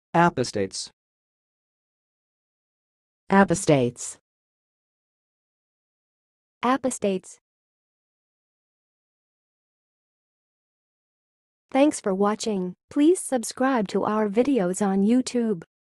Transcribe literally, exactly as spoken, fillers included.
Apostates. Apostates. Apostates. Thanks for watching. Please subscribe to our videos on YouTube.